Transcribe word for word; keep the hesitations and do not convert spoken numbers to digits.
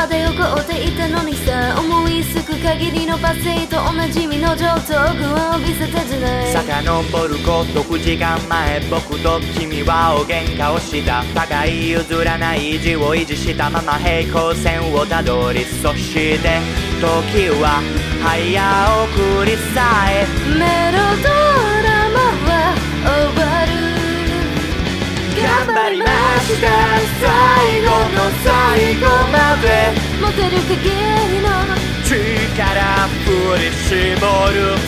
まで起こっていたのにさ、思いつく限りの罵声とおなじみの上等具を見せたじゃない。 遡ることくじかんまえ、僕と君は大喧嘩をした。互い譲らない意地を維持したまま平行線をたどり、そして時は早送りさえメロドラマは終わる。 頑張りました、最後の最後まで持てる限りの力振り絞る。